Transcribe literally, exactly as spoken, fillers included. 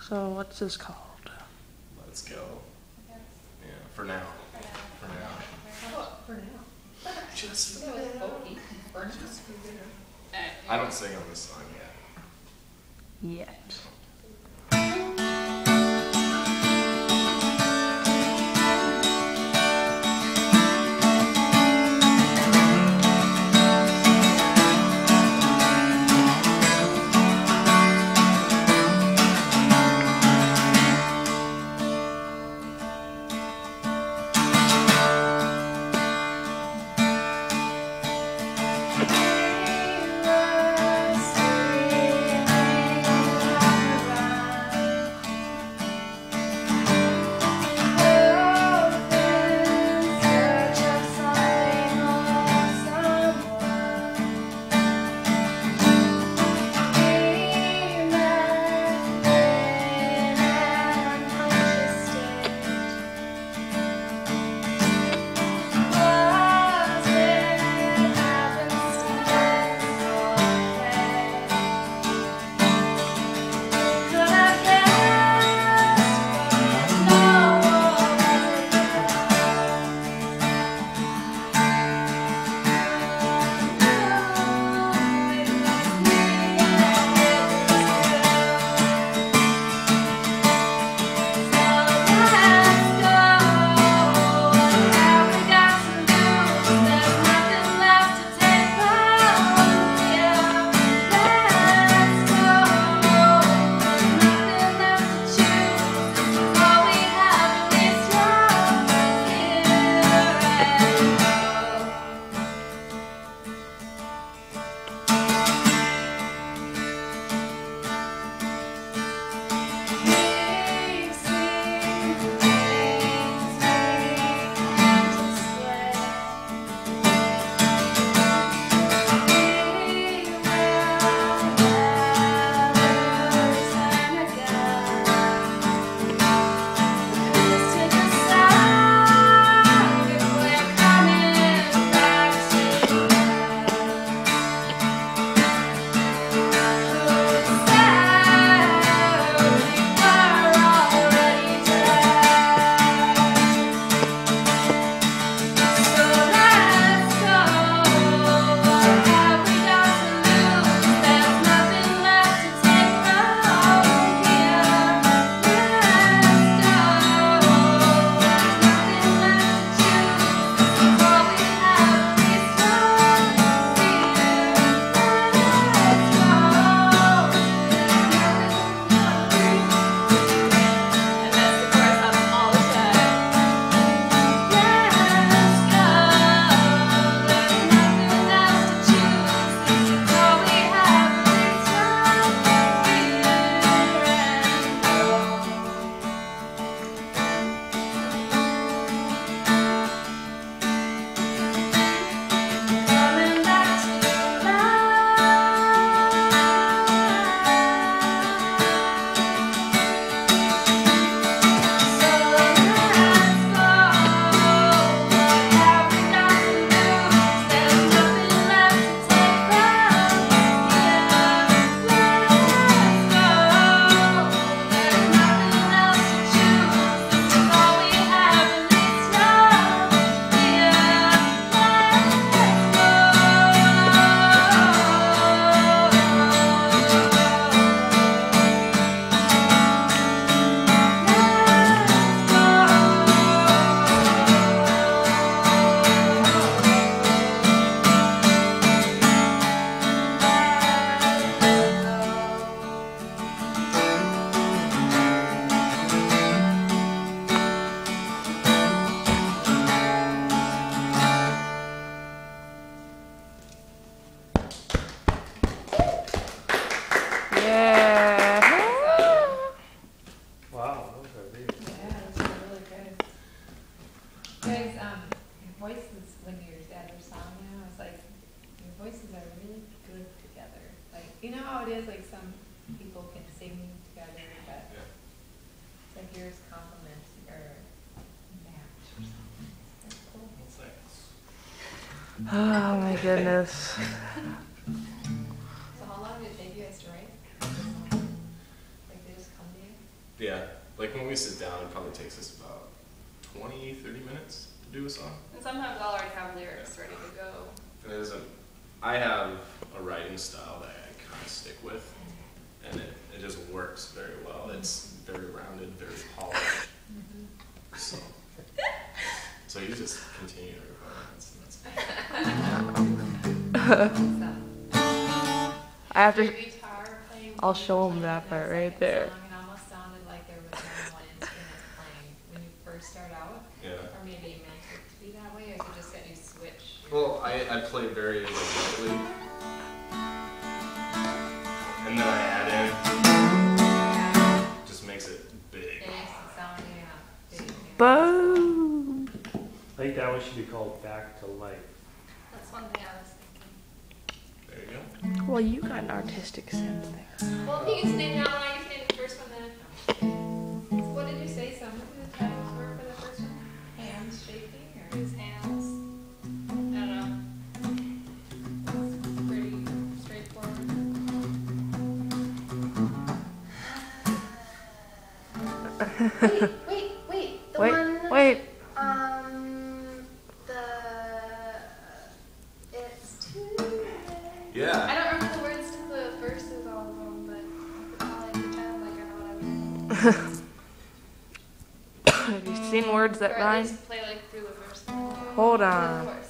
So what's this called? Let's go. Yeah, for now. For now. How about for now? Just for now. For now. I don't sing on this song yet. Yet. You know how it is, like some people can sing together, but Yeah. like yours complements or match or something. That's cool. Well, thanks. Oh my goodness. So how long did it take you guys to write? Like they just come to you? Yeah, like when we sit down, it probably takes us about twenty, thirty minutes to do a song. And sometimes I'll already have lyrics ready to go. And it isn't, I have a writing style that I kind of stick with, and it, it just works very well. It's very rounded, very polished. So, so you just continue to record. That's, that's I have to. Guitar playing I'll show 'em playing that part right second there. song, It almost sounded like there was only one instrument playing when you first start out. yeah. Or maybe you meant it to be that way, or you just got you switch. Well, I, I play very like, lightly, and then I add in, Yeah, just makes it big. it makes it sound, yeah. big, yeah. Boom. I think that one should be called Back to Life. That's one thing I was thinking. There you go. Well, you got an artistic sense there. Well, you can name that one, I can name the first one then. What did you say some of the titles were for the first one? Hands shaking or? His hands. I don't know. It's pretty straightforward. Wait, wait, wait. The Wait, one. wait. Um, the. It's too. Yeah. I don't remember the words to the verses all of them, but I could probably pretend like I know what I mean. Have you seen words that Or at rhyme? least play like through the verse. Hold Through the on. chorus.